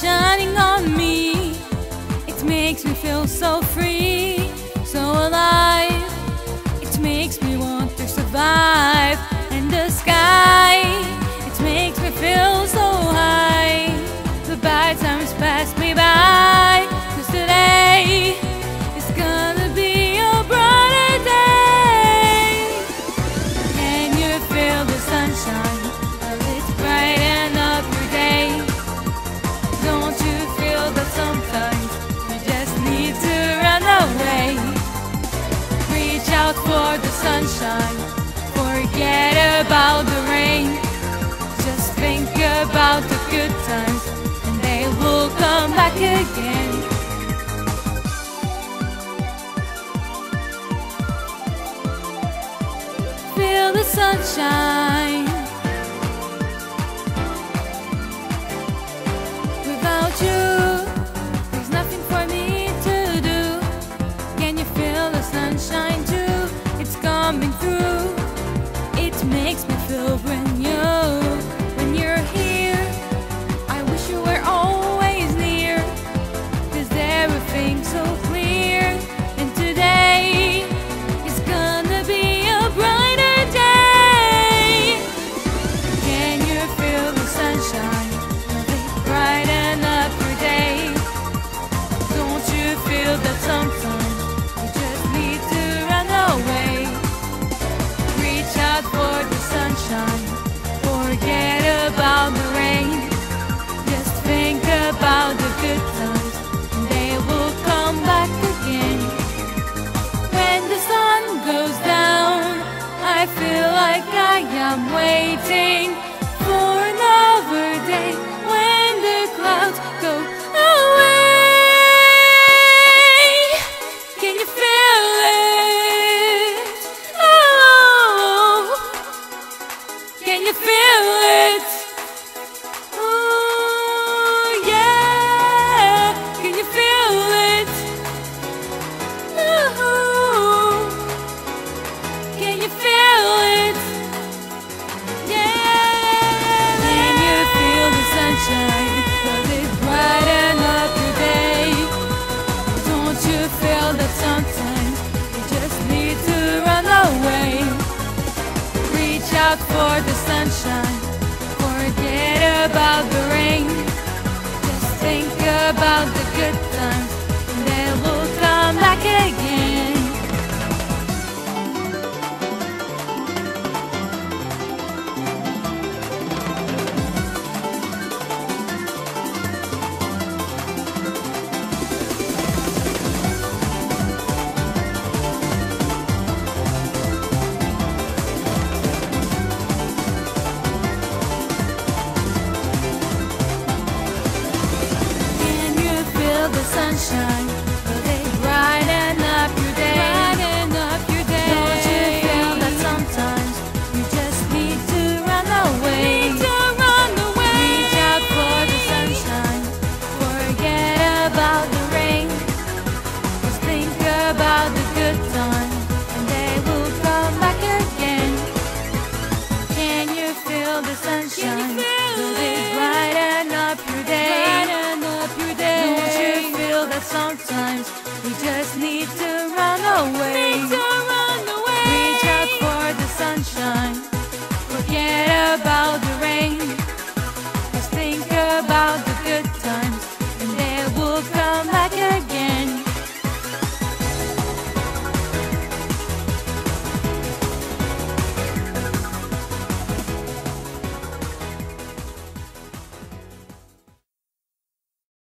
shining on me. It makes me feel so free, so alive. It makes me want to survive. And the sky, it makes me feel so high. The bad times pass me by, 'cause today is gonna be a brighter day. Can you feel the sunshine? Well, it's brighten up your day. Don't you feel that sometimes you just need to run away? Reach out for the sunshine, forget about the rain. Just think about the good times, and they will come back again. Feel the sunshine. Without you, there's nothing for me to do. Can you feel the sunshine too? It's coming through. It makes me feel brand new. When you're here, I wish you were always near, 'cause everything's so clear. And today is gonna be a brighter day. Can you feel the sunshine? Will it brighten up your day? Don't you feel that sometimes you just need to run away? Reach out for the sunshine, forget about the rain. Just think about the good times, and they will come back again. When the sun goes down, I feel like I am waiting for another day. When the clouds go away, can you feel it? Oh, can you feel it? Oh, yeah, can you feel it? Oh, can you feel it? Yeah, can you feel the sunshine? Does it brighten up your day? Don't you feel that sometimes you just need to run away? Reach out for the sunshine, forget about the rain. Just think about the good times, and they will come back again. Can you feel the sunshine? Will it brighten up your day? Brighten up your day. Don't you feel that sometimes you just need to run away? Need to run away. Reach out for the sunshine, forget about the rain. Just think about the good times, and they will come back again. Can you feel the sunshine? Will it brighten up your day? Brighten up your day. Don't you feel that sometimes we just need to run away?